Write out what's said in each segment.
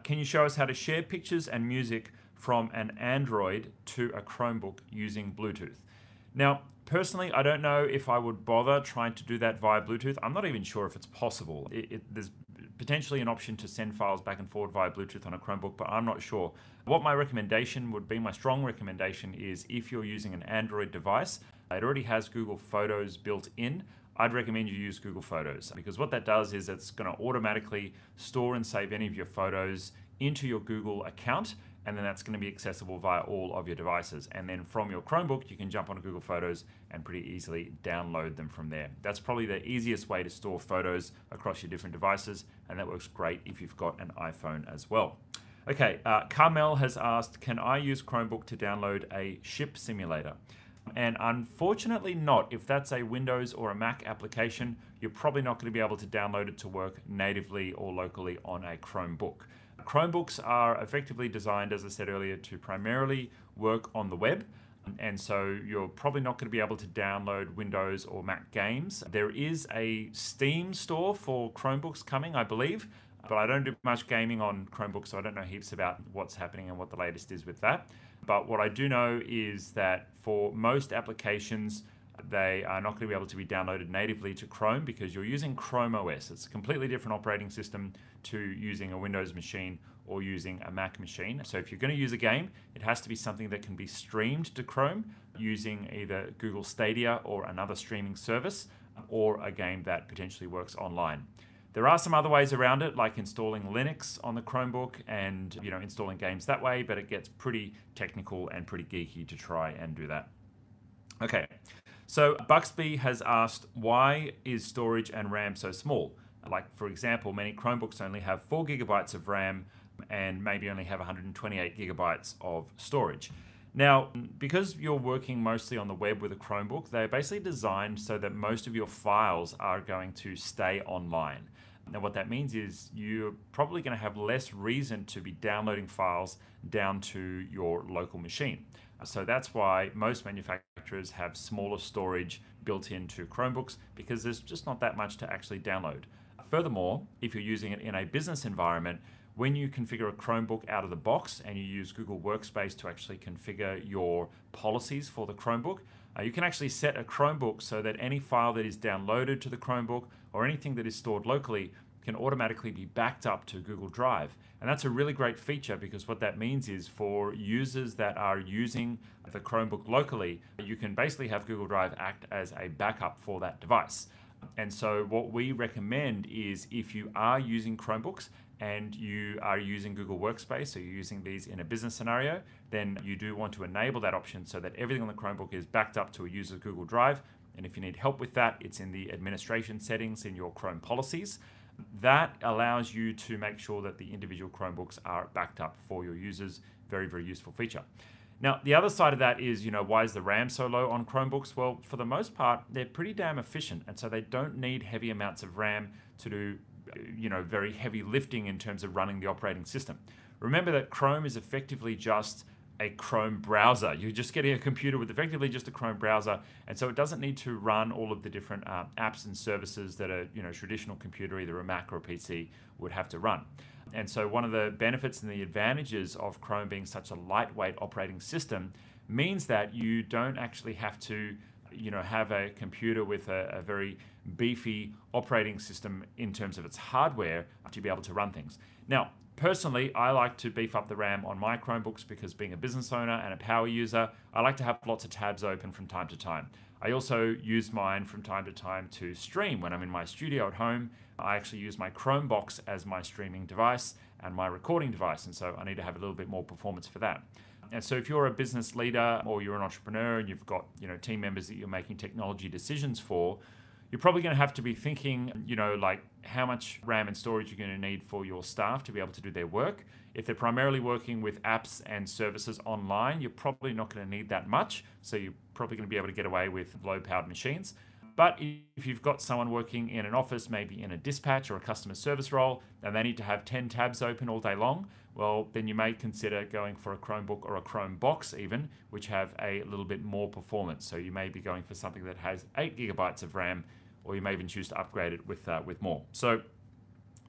Can you show us how to share pictures and music from an Android to a Chromebook using Bluetooth? Now, personally, I don't know if I would bother trying to do that via Bluetooth. I'm not even sure if it's possible. There's potentially an option to send files back and forward via Bluetooth on a Chromebook, but I'm not sure. What my recommendation would be, my strong recommendation, is if you're using an Android device, it already has Google Photos built in. I'd recommend you use Google Photos, because what that does is it's going to automatically store and save any of your photos into your Google account, and then that's going to be accessible via all of your devices. And then from your Chromebook, you can jump onto Google Photos and pretty easily download them from there. That's probably the easiest way to store photos across your different devices, and that works great if you've got an iPhone as well. Okay, Carmel has asked, can I use Chromebook to download a ship simulator? And unfortunately not. If that's a Windows or a Mac application, you're probably not going to be able to download it to work natively or locally on a Chromebook. Chromebooks are effectively designed, as I said earlier, to primarily work on the web. And so you're probably not going to be able to download Windows or Mac games. There is a Steam store for Chromebooks coming, I believe, but I don't do much gaming on Chromebooks, so I don't know heaps about what's happening and what the latest is with that. But what I do know is that for most applications, they are not going to be able to be downloaded natively to Chrome because you're using Chrome OS. It's a completely different operating system to using a Windows machine or using a Mac machine. So if you're going to use a game, it has to be something that can be streamed to Chrome using either Google Stadia or another streaming service, or a game that potentially works online. There are some other ways around it, like installing Linux on the Chromebook and installing games that way, but it gets pretty technical and pretty geeky to try and do that. Okay, so Buxby has asked, why is storage and RAM so small? Like, for example, many Chromebooks only have 4 gigabytes of RAM and maybe only have 128 gigabytes of storage. Now, because you're working mostly on the web with a Chromebook, they're basically designed so that most of your files are going to stay online. Now, what that means is you're probably going to have less reason to be downloading files down to your local machine. So that's why most manufacturers have smaller storage built into Chromebooks, because there's just not that much to actually download. Furthermore, if you're using it in a business environment, when you configure a Chromebook out of the box and you use Google Workspace to actually configure your policies for the Chromebook, you can actually set a Chromebook so that any file that is downloaded to the Chromebook or anything that is stored locally can automatically be backed up to Google Drive. And that's a really great feature, because what that means is for users that are using the Chromebook locally, you can basically have Google Drive act as a backup for that device. And so what we recommend is, if you are using Chromebooks and you are using Google Workspace, so you're using these in a business scenario, then you do want to enable that option so that everything on the Chromebook is backed up to a user's Google Drive. And if you need help with that, it's in the administration settings in your Chrome policies. That allows you to make sure that the individual Chromebooks are backed up for your users. Very, very useful feature. Now, the other side of that is, why is the RAM so low on Chromebooks? Well, for the most part, they're pretty damn efficient, and so they don't need heavy amounts of RAM to do, very heavy lifting in terms of running the operating system. Remember that Chrome is effectively just a Chrome browser. You're just getting a computer with effectively just a Chrome browser, and so it doesn't need to run all of the different apps and services that a traditional computer, either a Mac or a PC, would have to run. And so one of the benefits and the advantages of Chrome being such a lightweight operating system means that you don't actually have to have a computer with a very beefy operating system in terms of its hardware to be able to run things. Now, personally, I like to beef up the RAM on my Chromebooks because, being a business owner and a power user, I like to have lots of tabs open from time to time. I also use mine from time to time to stream. When I'm in my studio at home, I actually use my Chromebox as my streaming device and my recording device, and so I need to have a little bit more performance for that. And so if you're a business leader or you're an entrepreneur and you've got team members that you're making technology decisions for, you're probably going to have to be thinking, like how much RAM and storage you're going to need for your staff to be able to do their work. If they're primarily working with apps and services online, you're probably not going to need that much. So you're probably going to be able to get away with low-powered machines. But if you've got someone working in an office, maybe in a dispatch or a customer service role, and they need to have 10 tabs open all day long, well, then you may consider going for a Chromebook or a Chromebox even, which have a little bit more performance. So you may be going for something that has 8 gigabytes of RAM, or you may even choose to upgrade it with more. So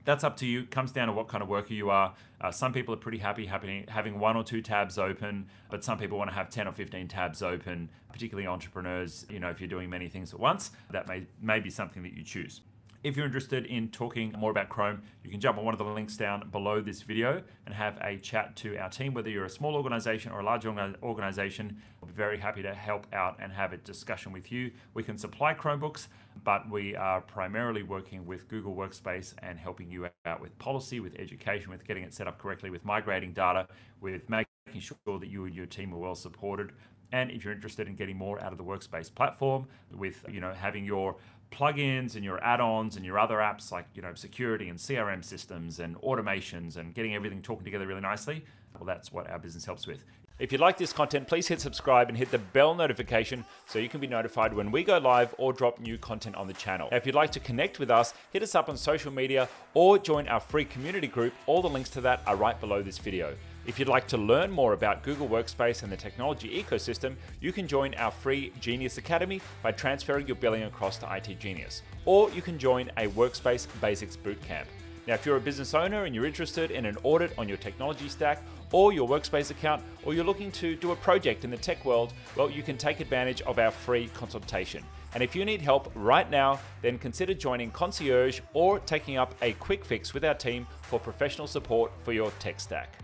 That's up to you. It comes down to what kind of worker you are. Some people are pretty happy having 1 or 2 tabs open, but some people want to have 10 or 15 tabs open, particularly entrepreneurs. If you're doing many things at once, that may be something that you choose. If you're interested in talking more about Chrome, you can jump on one of the links down below this video and have a chat to our team. Whether you're a small organization or a large organization, we'll be very happy to help out and have a discussion with you. We can supply Chromebooks, but we are primarily working with Google Workspace and helping you out with policy, with education, with getting it set up correctly, with migrating data, with making sure that you and your team are well supported. And if you're interested in getting more out of the Workspace platform, with having your plugins and your add-ons and your other apps like security and CRM systems and automations and getting everything talking together really nicely, well, that's what our business helps with. If you like this content, please hit subscribe and hit the bell notification so you can be notified when we go live or drop new content on the channel. Now, if you'd like to connect with us, hit us up on social media or join our free community group. All the links to that are right below this video. If you'd like to learn more about Google Workspace and the technology ecosystem, you can join our free Genius Academy by transferring your billing across to IT Genius. Or you can join a Workspace Basics Bootcamp. Now, if you're a business owner and you're interested in an audit on your technology stack or your Workspace account, or you're looking to do a project in the tech world, well, you can take advantage of our free consultation. And if you need help right now, then consider joining Concierge or taking up a quick fix with our team for professional support for your tech stack.